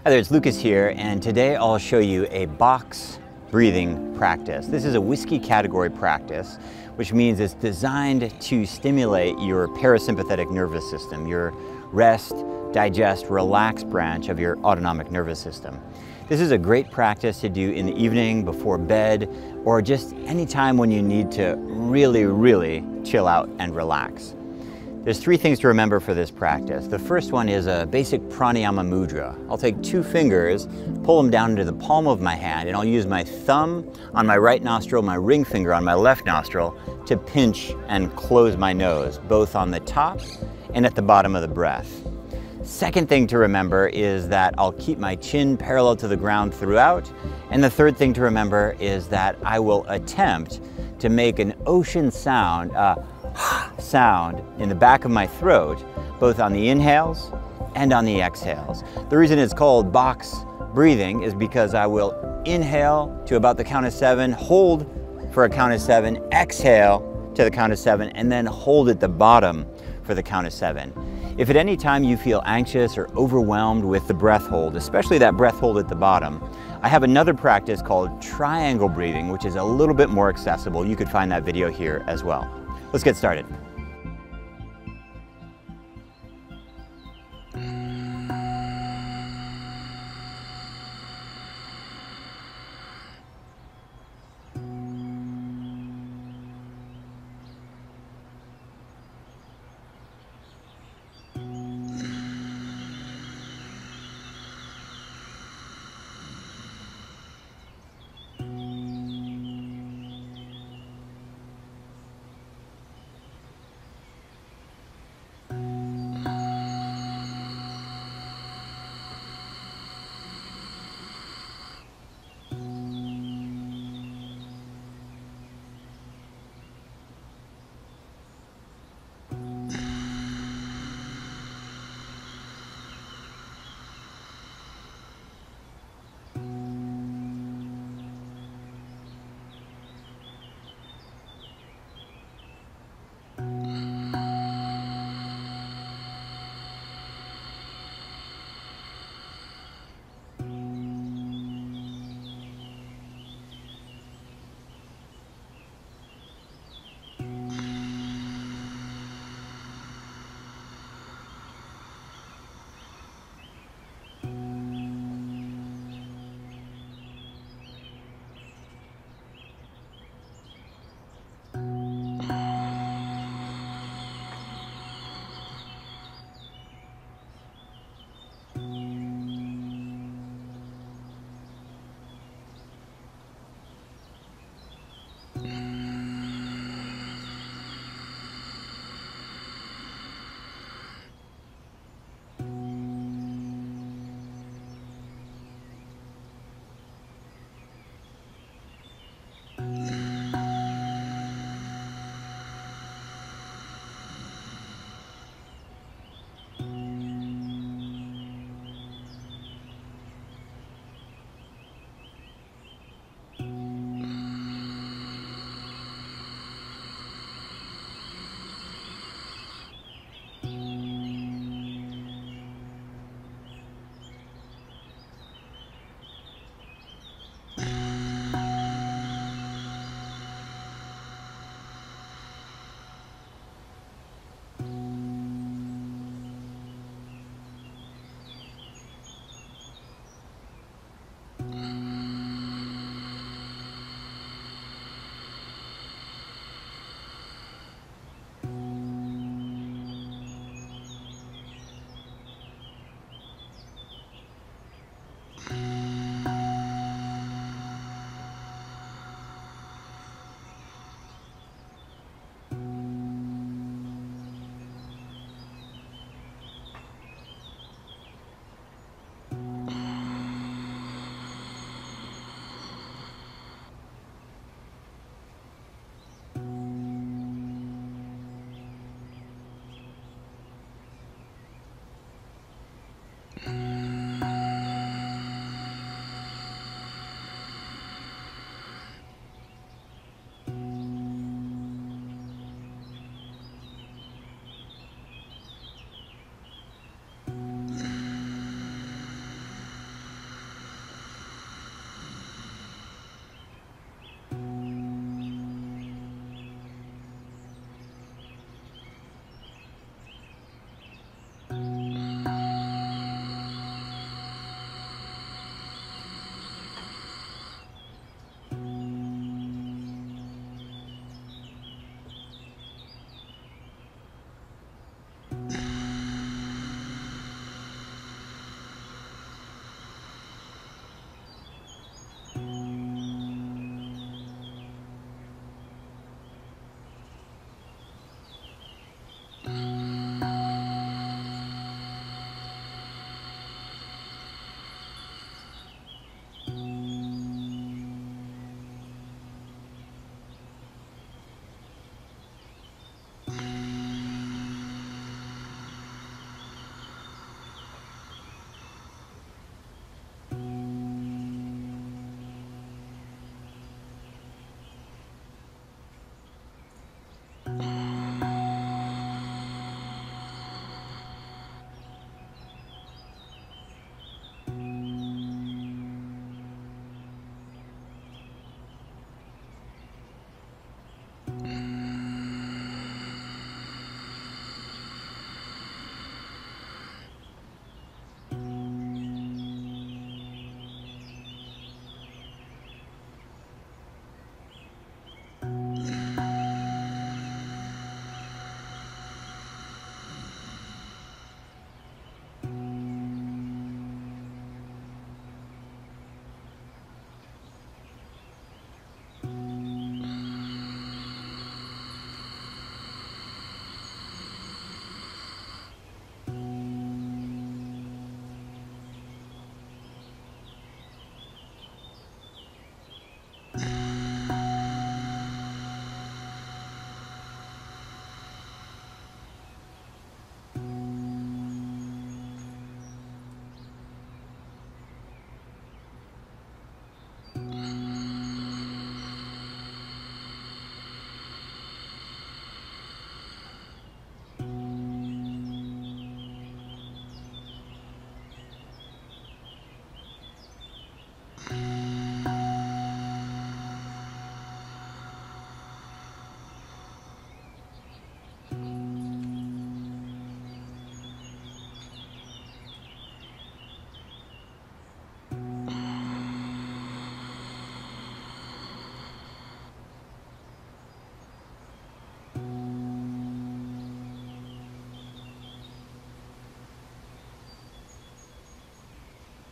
Hi there, it's Lucas here, and today I'll show you a box breathing practice. This is a whiskey category practice, which means it's designed to stimulate your parasympathetic nervous system, your rest, digest, relax branch of your autonomic nervous system. This is a great practice to do in the evening, before bed, or just any time when you need to really chill out and relax. There's three things to remember for this practice. The first one is a basic pranayama mudra. I'll take two fingers, pull them down into the palm of my hand, and I'll use my thumb on my right nostril, my ring finger on my left nostril to pinch and close my nose, both on the top and at the bottom of the breath. Second thing to remember is that I'll keep my chin parallel to the ground throughout. And the third thing to remember is that I will attempt to make an ocean sound, sound in the back of my throat, both on the inhales and on the exhales. The reason it's called box breathing is because I will inhale to about the count of 7, hold for a count of 7, exhale to the count of 7, and then hold at the bottom for the count of 7. If at any time you feel anxious or overwhelmed with the breath hold, especially that breath hold at the bottom, I have another practice called triangle breathing, which is a little bit more accessible. You could find that video here as well. Let's get started.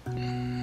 you.